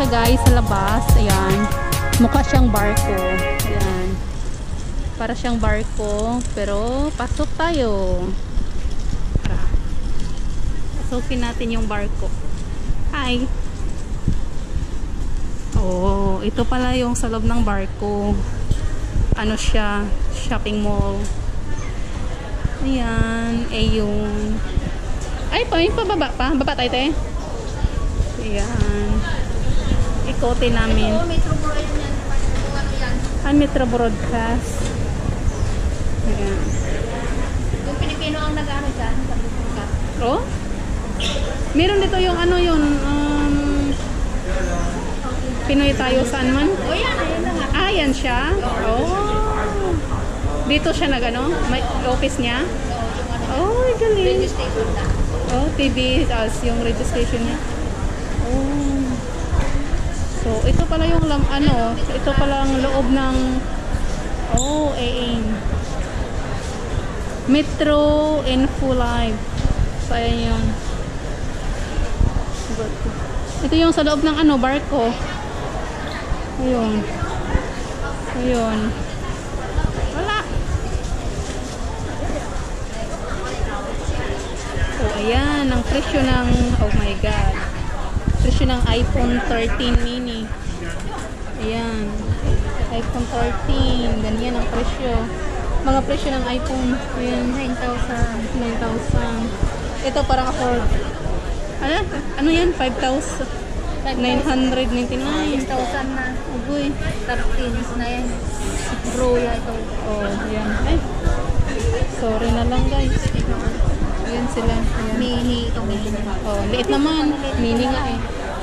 siya guys sa labas. Ayan. Mukha siyang barko. Ayan. Para siyang barko. Pero pasok tayo. Tara. Pasukin natin yung barko. Hi. Oh, ito pala yung sa loob ng barko. Ano siya? Shopping mall. Ayan. Eh yung... Ay, pababa pa. Baba tayo tayo. Ayan. Ikotin namin. Metro Broadcast. Ayan. Yung Pilipino ang nag-ano dyan. Oh? Meron dito yung ano yun. Pinoy tayo saan man? O yan, ayun na nga. Ah, yan siya? Oh. Dito siya nag-ano? May office niya? Oh, galing. Registration na. Oh, TV as yung registration niya. Oh. So, ito pala yung ito pala ang loob ng Metro Info Live. So, ayan yun. Ito yung sa loob ng barko. Ayun. Ayun. Wala. So, ayan. Ang presyo ng, oh my God. Presyo ng iPhone 13 mini. Ayan. iPhone 13. Ganyan ang presyo. Mga presyo ng iPhone. Ayan. 9,000. Ito parang afford. Ano yan? 5,000. 999. 6,000 na. Ugoy. 13 na yan. Bro, yan ito. Oh, yan. Ay. Sorry na lang guys. Ayan sila. Ayan. Mini. Ito mini. Oh, liit naman. Mini nga eh.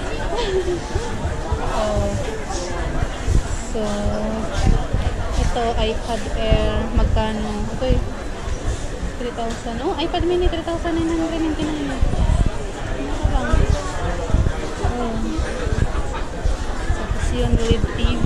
Oh. So, ito iPad Air. Magkano? Ito eh. 3,000. Oh, iPad mini 3,999. Yung LED TV.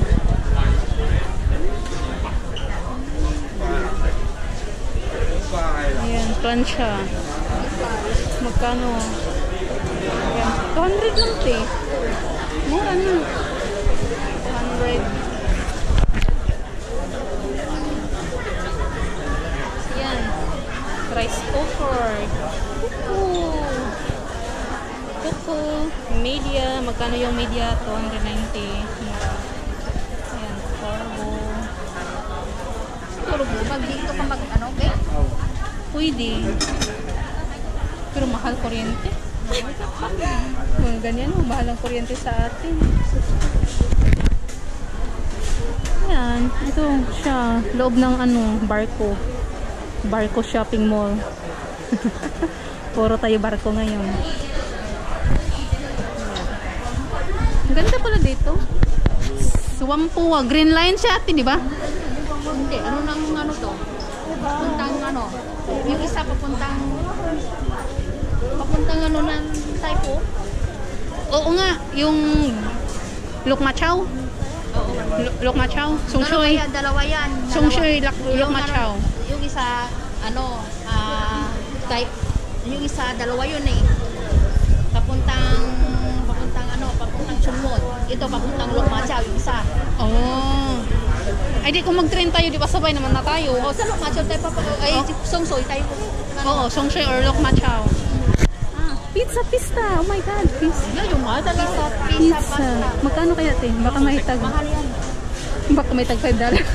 Ayan, plancha. Magkano? Ayan, 200 lang ito eh. Mura na. 200. Ayan. Rice cooker. Kuku. Media. Magkano yung media? 290. Mura. Ayan. Turbo. Dito ka mag-ano, okay? Pwede. Pero mahal kuryente. Ganyan, mahal ang kuryente sa atin. Ayan. Ito siya. Loob ng barko. Barko shopping mall. Puro tayo barko ngayon. Ang ganda pala dito. Suwampua. Green line siya atin, di ba? Hindi. Ano to? Puntang yung isa papuntang ng Taipo. Oo nga. Yung Lukmachaw. Lukmachaw. Sungshoy. Dalawa yan. Sungshoy. Lukmachaw. Yung isa, yung isa, dalawa yun eh. Papuntang Sunmon. Ito, papuntang Lukmachaw, yung isa. Oh. Ay, di kung mag-train tayo, di ba sabay naman na tayo? O, sa Lukmachaw tayo Sungshoy tayo po. Oo, Sungshoy or Lukmachaw. Pizza Pista. Oh my God. Pizza. Yung mahal talaga. Pizza. Magkano kaya ito? Baka may tag. Mahal yan. Baka may tag $5.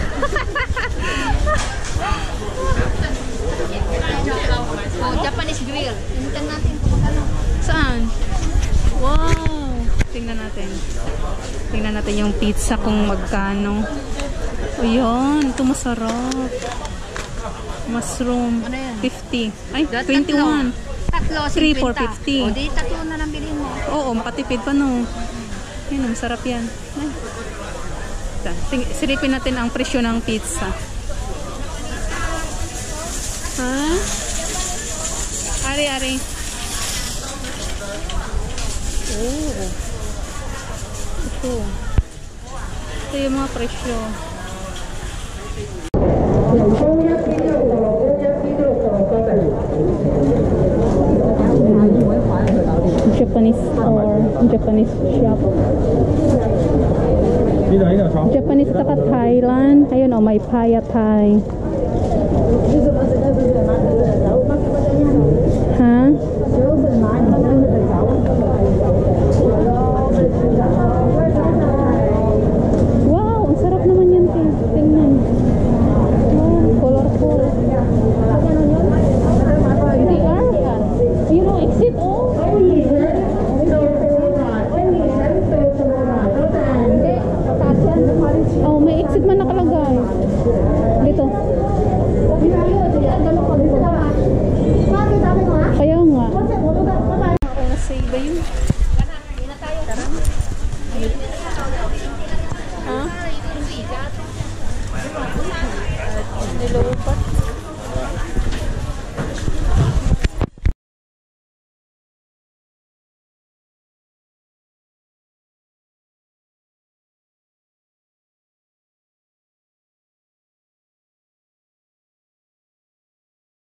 Japanese grill. Tingnan natin kung magkano. Saan? Wow. Tingnan natin. Tingnan natin yung pizza kung magkano. O yun. Ito masarap. Mushroom. Ano yan? 50. Ay, 21. Tatlo, 3 for 50. O, di tatlo na lang bilhin mo. Oo, makatipid pa no. Yun, masarap yan. Ay. Silipin natin ang presyo ng pizza. Ha? Ari. Oh. Ito yung mga presyo. Japanese or Japanese shop. May payat Thai.